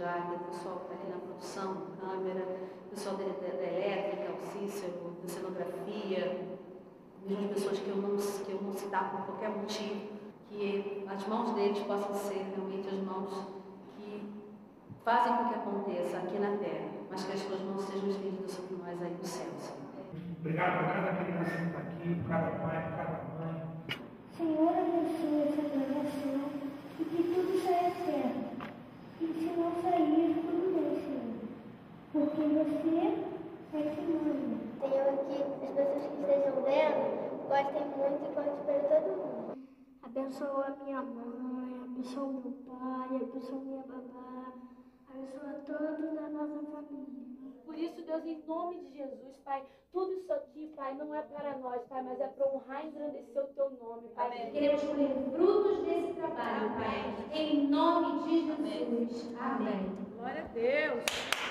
Wagner, o pessoal que está aqui na produção, câmera, o pessoal da elétrica, o Cícero, da cenografia, mesmo pessoas que eu não citar por qualquer motivo, que as mãos deles possam ser realmente as mãos que fazem com que aconteça aqui na Terra, mas que as suas mãos sejam estendidas sobre nós aí no céu, Senhor. Obrigado por cada criança que está aqui, por cada pai, por cada mãe. Senhor, abençoe essa gravação e que tudo saia certo. E se não sair, tudo bem, Senhor. Porque você é que manda. Senhor, que as pessoas que estejam vendo gostem muito e conte para todo mundo. Abençoa a minha mãe, abençoa meu pai, abençoa minha babá, abençoa todos da nossa família. Por isso, Deus, em nome de Jesus, Pai, tudo isso aqui, Pai, não é para nós, Pai, mas é para honrar e engrandecer o Teu nome, Pai. Amém. Queremos colher frutos desse trabalho, Pai, em nome de Jesus. Amém. Glória a Deus.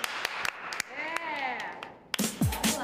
Vamos lá.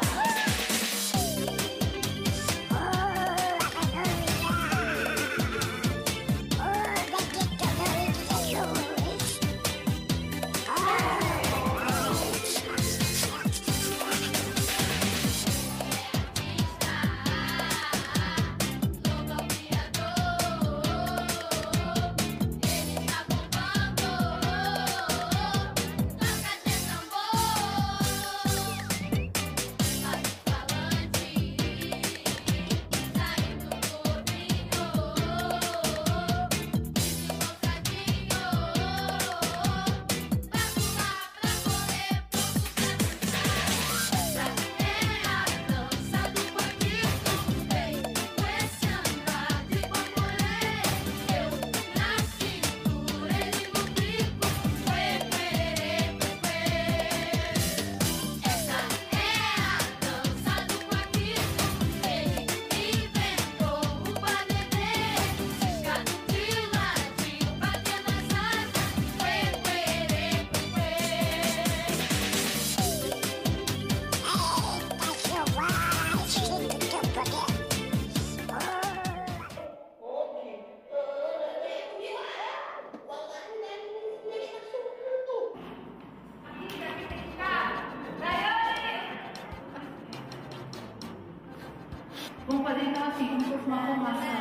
Vamos fazer então assim, como se fosse uma formação.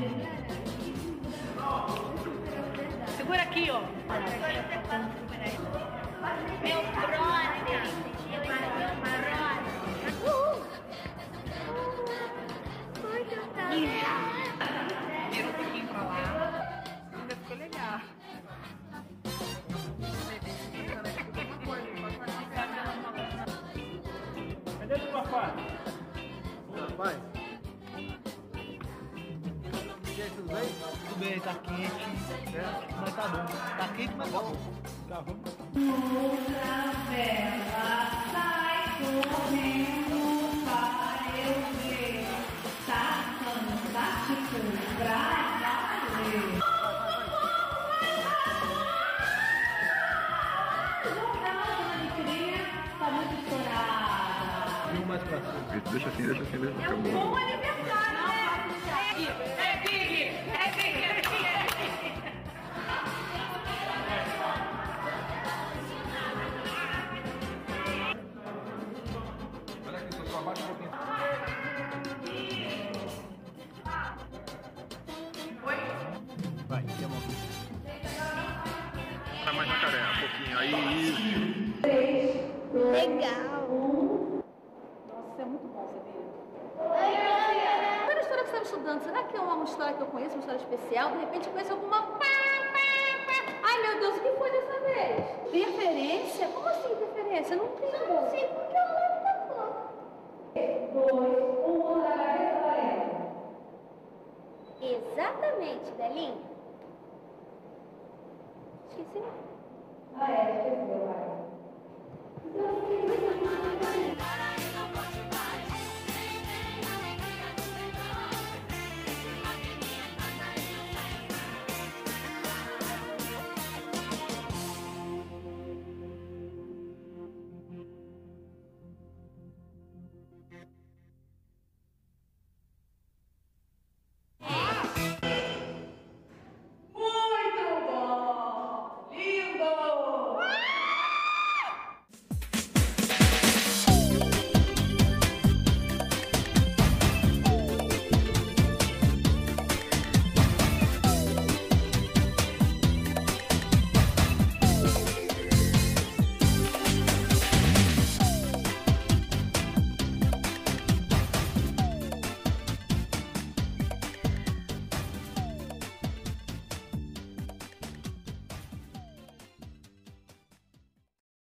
Segura aqui, ó. Meu brother, eu e meu brother. Vira um pouquinho pra lá. Ainda ficou legal. Cadê o papai? Papai? E aí, tudo bem? Tudo bem, tá quente. Mas tá bom. Tá quente, mas bom. Tá bom. Outra vela sai correndo para eu ver. Tá fantástico pra valer. Tá muito estourada. E um mais pra cima. Deixa assim mesmo. É um bom aniversário, né? É Big! É Big! É Big! Olha aqui, só abaixa um pouquinho. Vai, que a mão. Tá mais jacaré, um pouquinho. Aí, isso. Legal. Nossa, é muito bom, sabia? Primeira história que você está estudando, será que é uma história que eu conheço, uma história especial? De repente eu conheço alguma... Ai, meu Deus, o que foi dessa vez? Interferência? Como assim interferência? Não tem como.